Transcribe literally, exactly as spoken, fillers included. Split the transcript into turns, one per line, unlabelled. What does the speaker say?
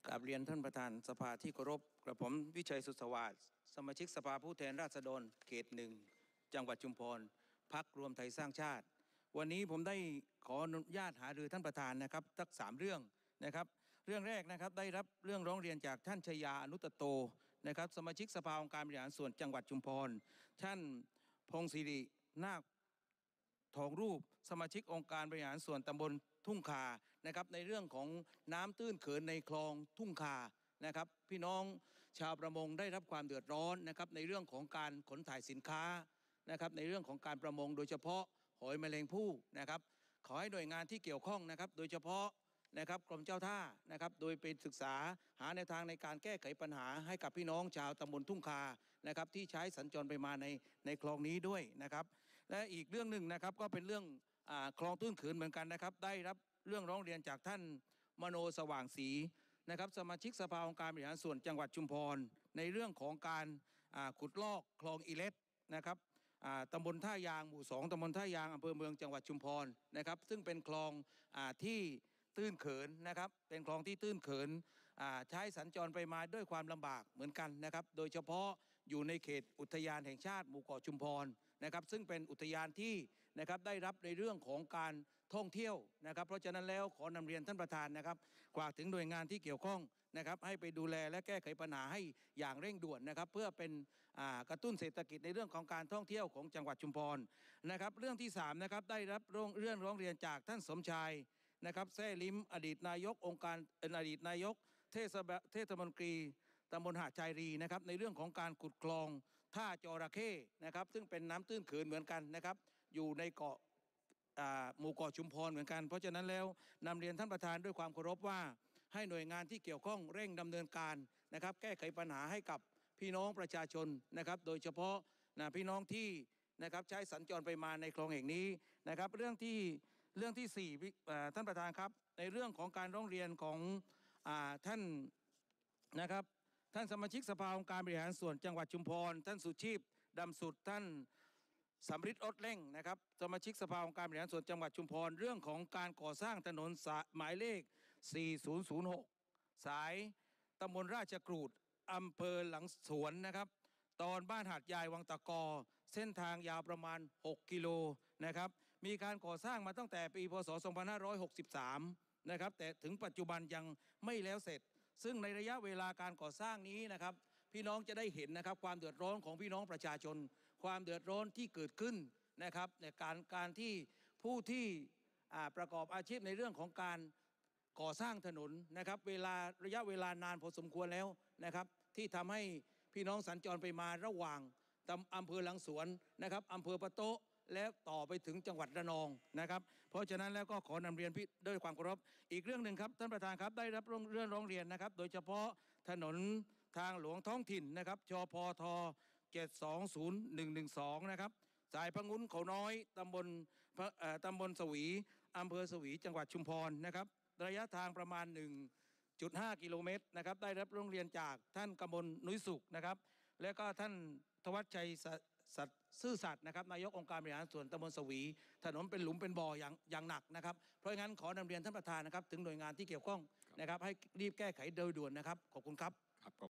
กราบเรียนท่านประธานสภาที่เคารพกระผมวิชัยสุสวัสดิ์สมาชิกสภาผู้แทนราษฎรเขตหนึ่งจังหวัดชุมพรพรรครวมไทยสร้างชาติวันนี้ผมได้ขออนุญาตหารือท่านประธานนะครับทั้งสามเรื่องนะครับเรื่องแรกนะครับได้รับเรื่องร้องเรียนจากท่านชยาอนุตโตนะครับสมาชิกสภาองค์การบริหารส่วนจังหวัดชุมพรท่านพงศิรินาคทองรูปสมาชิกองค์การบริหารส่วนตำบลทุ่งคานะครับในเรื่องของน้ำตื้นเขินในคลองทุ่งคานะครับพี่น้องชาวประมงได้รับความเดือดร้อนนะครับในเรื่องของการขนถ่ายสินค้านะครับในเรื่องของการประมงโดยเฉพาะหอยแมลงภู่นะครับขอให้หน่วยงานที่เกี่ยวข้องนะครับโดยเฉพาะนะครับกรมเจ้าท่านะครับโดยเป็นศึกษาหาแนวทางในการแก้ไขปัญหาให้กับพี่น้องชาวตำบลทุ่งคานะครับที่ใช้สัญจรไปมาในในคลองนี้ด้วยนะครับและอีกเรื่องหนึ่งนะครับก็เป็นเรื่องอ่าคลองตื้นเขินเหมือนกันนะครับได้รับเรื่องร้องเรียนจากท่านมโนสว่างศรีนะครับสมาชิกสภาองค์การบริหารส่วนจังหวัดชุมพรในเรื่องของการขุดลอกคลองอีเล็ดนะครับตำบลท่ายางหมู่สองตำบลท่ายางอำเภอเมืองจังหวัดชุมพรนะครับซึ่งเป็นคลองที่ตื้นเขินนะครับเป็นคลองที่ตื้นเขินใช้สัญจรไปมาด้วยความลำบากเหมือนกันนะครับโดยเฉพาะอยู่ในเขตอุทยานแห่งชาติหมู่เกาะชุมพรนะครับซึ่งเป็นอุทยานที่นะครับได้รับในเรื่องของการท่องเที่ยวนะครับเพราะฉะนั้นแล้วขอนำเรียนท่านประธานนะครับฝากถึงหน่วยงานที่เกี่ยวข้องนะครับให้ไปดูแลและแก้ไขปัญหาให้อย่างเร่งด่วนนะครับเพื่อเป็นกระตุ้นเศรษฐกิจในเรื่องของการท่องเที่ยวของจังหวัดชุมพรนะครับเรื่องที่สามนะครับได้รับเรื่องร้องเรียนจากท่านสมชายนะครับแซ่ลิ้มอดีตนายกองค์การอดีตนายกเทศบาลเทศมนตรีตำบลหาดชายรีนะครับในเรื่องของการขุดคลองท่าจระเข้นะครับซึ่งเป็นน้ำตื้นเขินเหมือนกันนะครับอยู่ในเกาะหมู่เกาะชุมพรเหมือนกันเพราะฉะนั้นแล้วนำเรียนท่านประธานด้วยความเคารพว่าให้หน่วยงานที่เกี่ยวข้องเร่งดำเนินการนะครับแก้ไขปัญหาให้กับพี่น้องประชาชนนะครับโดยเฉพาะนะพี่น้องที่นะครับใช้สัญจรไปมาในคลองแห่งนี้นะครับเรื่องที่เรื่องที่สี่ท่านประธานครับในเรื่องของการร้องเรียนของท่านนะครับท่านสมาชิกสภาองค์การบริหารส่วนจังหวัดชุมพรท่านสุชีพดำสุดท่านสำริดอดเล่งนะครับสมาชิกสภาองค์การบริหารส่วนจังหวัดชุมพรเรื่องของการก่อสร้างถนนหมายเลขสี่ศูนย์ศูนย์หกสายตำบลราชกรูดอำเภอหลังสวนนะครับตอนบ้านหาดยายวังตะกอเส้นทางยาวประมาณหกกิโลนะครับมีการก่อสร้างมาตั้งแต่ปีพศสองพันห้าร้อยหกสิบสามนะครับแต่ถึงปัจจุบันยังไม่แล้วเสร็จซึ่งในระยะเวลาการก่อสร้างนี้นะครับพี่น้องจะได้เห็นนะครับความเดือดร้อนของพี่น้องประชาชนความเดือดร้อนที่เกิดขึ้นนะครับในการการที่ผู้ที่ประกอบอาชีพในเรื่องของการก่อสร้างถนนนะครับเวลาระยะเวลานานพอสมควรแล้วนะครับที่ทำให้พี่น้องสัญจรไปมาระหว่างอำเภอหลังสวนนะครับอำเภอปะโต๊ะและต่อไปถึงจังหวัดระนองนะครับเพราะฉะนั้นแล้วก็ขอนำเรียนพี่ด้วยความเคารพอีกเรื่องหนึ่งครับท่านประธานครับได้รับเรื่องร้องเรียนนะครับโดยเฉพาะถนนทางหลวงท้องถิ่นนะครับชพทเจ็ดสองศูนย์หนึ่งหนึ่งสองนะครับสายพะงุ้นเขาน้อยตำบลตำบลสวีอำเภอสวีจังหวัดชุมพรนะครับระยะทางประมาณ หนึ่งจุดห้า กิโลเมตรนะครับได้รับร้องเรียนจากท่านกมลนุ้ยสุขนะครับและก็ท่านธวัชชัยซื่อสัตย์นะครับนายกองค์การบริหารส่วนตำบลสวีถนนเป็นหลุมเป็นบ่ออย่างอย่างหนักนะครับเพราะงั้นขอนำเรียนท่านประธานนะครับถึงหน่วยงานที่เกี่ยวข้องนะครับให้รีบแก้ไขโดยด่วนนะครับขอบคุณครับ